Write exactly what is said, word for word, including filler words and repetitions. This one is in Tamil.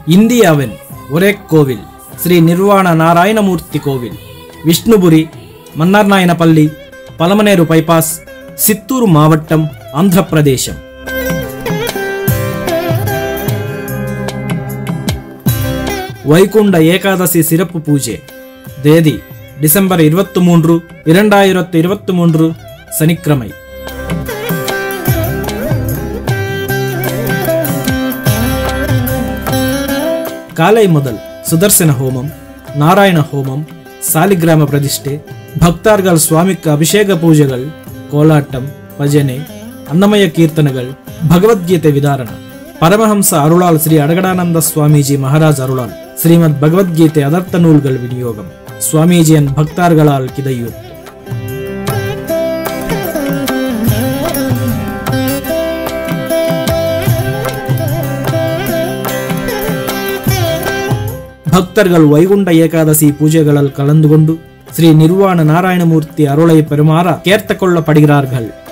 இந்தியாவின் ஒரே கோவில் ஸ்ரீ நிர்வாண நாராயணமூர்த்தி கோவில், விஷ்ணுபுரி, மன்னார்நாயனப்பள்ளி, பலமனேரு பைபாஸ், சித்தூர் மாவட்டம், ஆந்திர பிரதேசம். வைகுண்ட ஏகாதசி சிறப்பு பூஜை. தேதி டிசம்பர் இருபத்தி மூன்று இரண்டாயிரத்து இருபத்தி மூன்று சனிக்கிழமை. காலை முதல் சுதர்சன ஹோமம், நாராயண ஹோமம், சாலிகிராம பிரதிஷ்டை, பக்தர்கள் சுவாமிக்கு அபிஷேக பூஜைகள், கோலாட்டம், பஜனை, அன்னமய கீர்த்தனைகள், பகவத்கீதை விதாரண. பரமஹம்ச அருளால் ஸ்ரீ அடகடானந்த சுவாமிஜி மகாராஜ் அருளால் ஸ்ரீமத் பகவத்கீதை அதர்த்த நூல்கள் விநியோகம். சுவாமிஜியின் பக்தர்களால் கிதையூர். பக்தர்கள் வைகுண்ட ஏகாதசி பூஜைகளில் கலந்து கொண்டு ஸ்ரீ நிர்வாண நாராயணமூர்த்தி அருளை பெறுமாற கேட்டுக் கொள்ளப்படுகிறார்கள்.